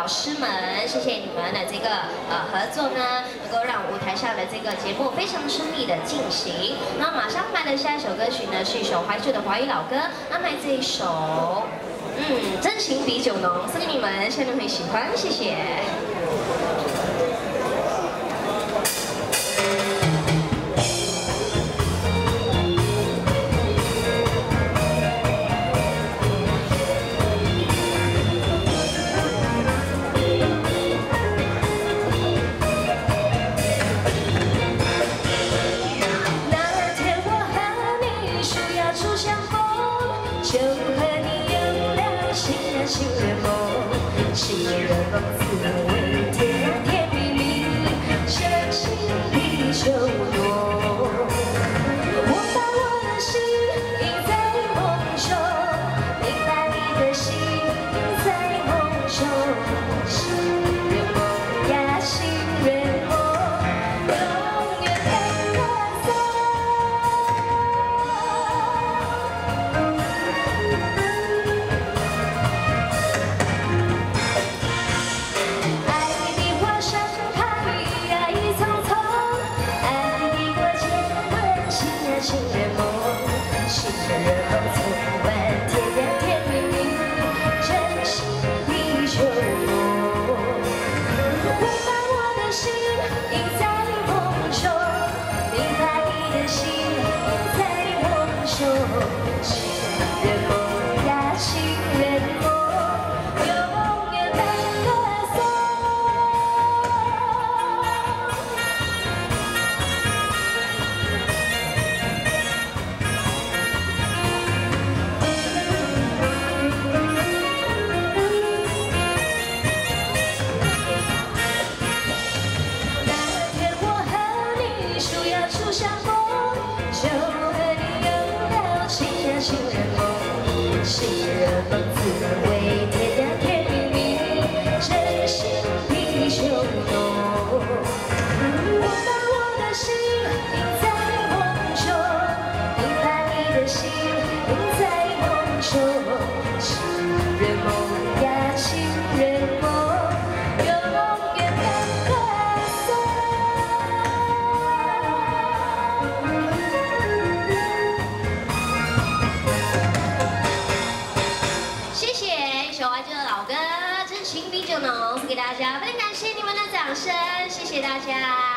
老师们，谢谢你们的这个合作呢，能够让舞台上的这个节目非常顺利的进行。那马上来的下一首歌曲呢，是一首怀旧的华语老歌，那么这一首，真情比酒浓，送给你们，希望你们会喜欢，谢谢。 就和你有了新人梦，新人梦滋味甜甜蜜蜜，真情比酒浓。我把我的心印在梦中，明白你的心印在梦中。新人梦呀，新人梦，永远伴我走。 新人梦，新人梦，从晚甜甜蜜蜜，真情比酒浓。我把我的心印在梦中，明白你的心印在梦中。新人梦呀，新人梦，永远伴我走。 新人梦滋味甜呀甜蜜蜜，真情比酒浓。我把我的心印在梦中，明白你的心印在梦中。新人梦呀，新人梦，永远伴我走。 情比酒浓，送给大家，非常感谢你们的掌声，谢谢大家。